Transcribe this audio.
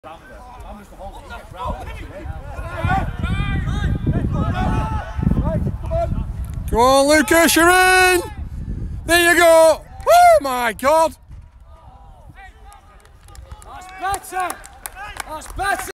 Go on, Lucas, you're in! There you go! Oh my God! That's better! That's better!